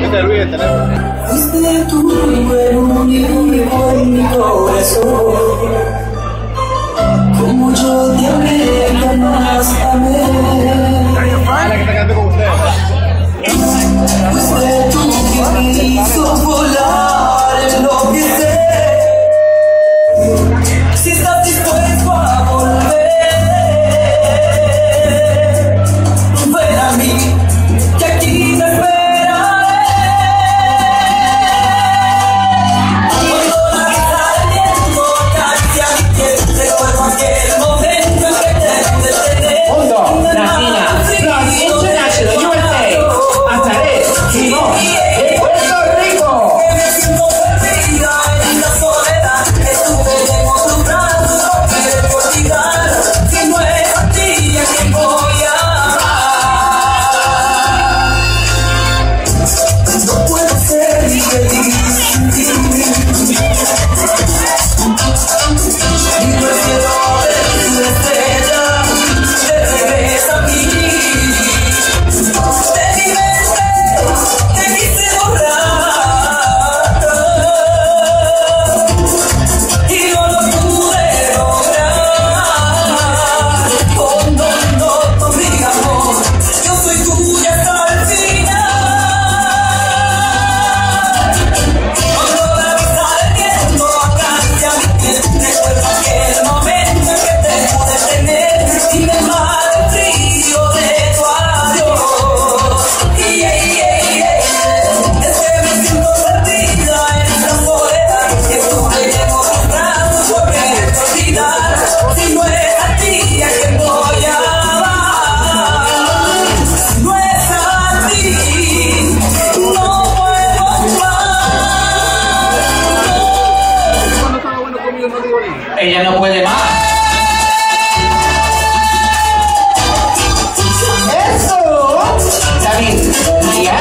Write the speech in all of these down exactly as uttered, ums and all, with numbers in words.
que te olvides el teléfono. Fuiste tú el único en mi corazón, como yo te amé, jamás amé. Dale que te cante con ustedes. Fuiste tú quien me hizo volar, enloquecer. Si estás dispuesto a volver, ven a mí, que aquí te esperaré. Cuando la brisa del viento acaricia mi piel, recuerdo aquel momento en que te pude tener. Mundo, Latina, from International U S A, hasta el Chino, de Puerto Rico. Que me siento perdida en la soledad, estuve en otros brazos, no quiero olvidar. Si no es a ti, ¿a quién voy a amar? No puedo ser ni feliz sin ti. Y no quiero ver tu estrella, te regresa a mí. De mi mente te quise borrar y no lo pude lograr. Oh no, no, no, mi amor, yo soy tuya hasta el final. Cuando la brisa del viento acaricia mi piel, recuerdo aquel momento en que te pude tener y me mata el frío de tu adiós. Y yeah, yeah, yeah, es que me siento perdida en esta soledad, estuve en otros brazos, no quiero olvidar. Si no es a ti, ¿a quién voy a amar? No es a ti, no puedo amar. Cuando estaba bueno conmigo no digo nada. Ella no puede más. Eso, David, yeah.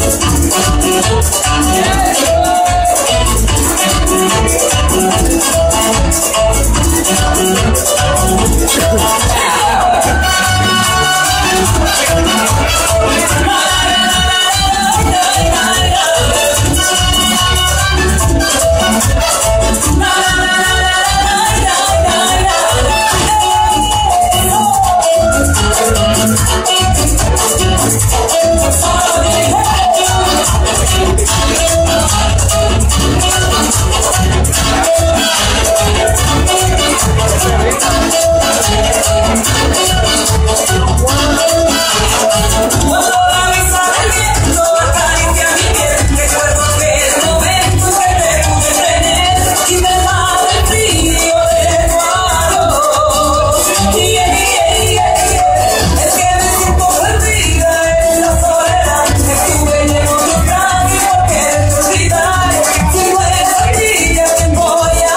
Cuando la brisa del viento acaricia mi piel, recuerdo aquel momento en que te pude tener y me mata el frío de tu adiós. Y yeah, yeah, yeah, es que me siento perdida en la soledad, estuve en otros brazos y no quiero olvidar. Si no es a ti, ¿a quién voy a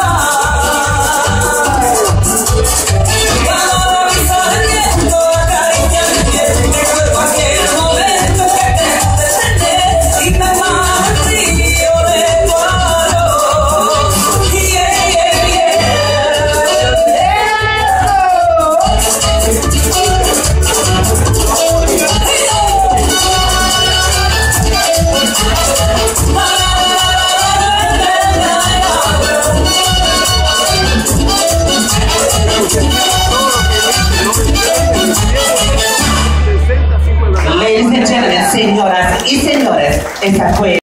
amar? Cuando la brisa del viento acaricia mi piel, recuerdo aquel momento en que te pude tener y me mata el frío de tu adiós. Y yeah, yeah, yeah. Ladies and gentlemen, señoras y señores, esta fue